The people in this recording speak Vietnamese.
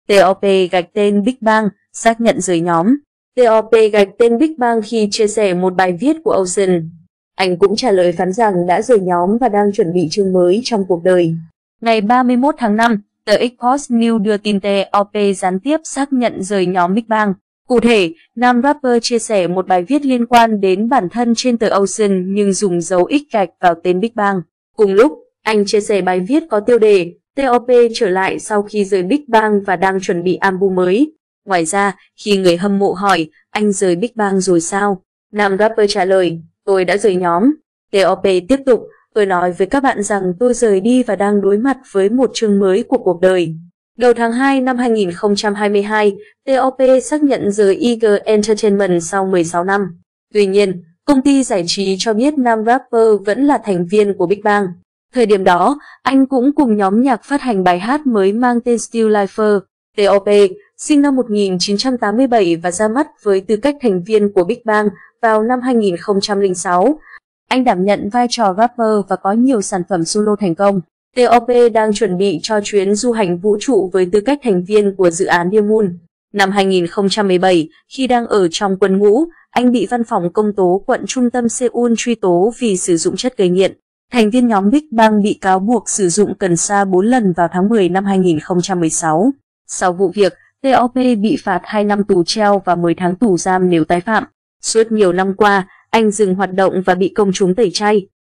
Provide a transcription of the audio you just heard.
T.O.P gạch tên Big Bang, xác nhận rời nhóm. T.O.P gạch tên Big Bang khi chia sẻ một bài viết của Ocean. Anh cũng trả lời phán rằng đã rời nhóm và đang chuẩn bị chương mới trong cuộc đời. Ngày 31 tháng 5, tờ Xbox News đưa tin T.O.P gián tiếp xác nhận rời nhóm Big Bang. Cụ thể, nam rapper chia sẻ một bài viết liên quan đến bản thân trên tờ Ocean nhưng dùng dấu X gạch vào tên Big Bang. Cùng lúc, anh chia sẻ bài viết có tiêu đề T.O.P trở lại sau khi rời Big Bang và đang chuẩn bị album mới. Ngoài ra, khi người hâm mộ hỏi anh rời Big Bang rồi sao, nam rapper trả lời, tôi đã rời nhóm. T.O.P tiếp tục, tôi nói với các bạn rằng tôi rời đi và đang đối mặt với một chương mới của cuộc đời. Đầu tháng 2 năm 2022, T.O.P xác nhận rời Eager Entertainment sau 16 năm. Tuy nhiên, công ty giải trí cho biết nam rapper vẫn là thành viên của Big Bang. Thời điểm đó, anh cũng cùng nhóm nhạc phát hành bài hát mới mang tên Still Lifer. T.O.P sinh năm 1987 và ra mắt với tư cách thành viên của Big Bang vào năm 2006. Anh đảm nhận vai trò rapper và có nhiều sản phẩm solo thành công. T.O.P đang chuẩn bị cho chuyến du hành vũ trụ với tư cách thành viên của dự án Dear Moon. Năm 2017, khi đang ở trong quân ngũ, anh bị văn phòng công tố quận trung tâm Seoul truy tố vì sử dụng chất gây nghiện. Thành viên nhóm Big Bang bị cáo buộc sử dụng cần sa 4 lần vào tháng 10 năm 2016. Sau vụ việc, T.O.P bị phạt 2 năm tù treo và 10 tháng tù giam nếu tái phạm. Suốt nhiều năm qua, anh dừng hoạt động và bị công chúng tẩy chay.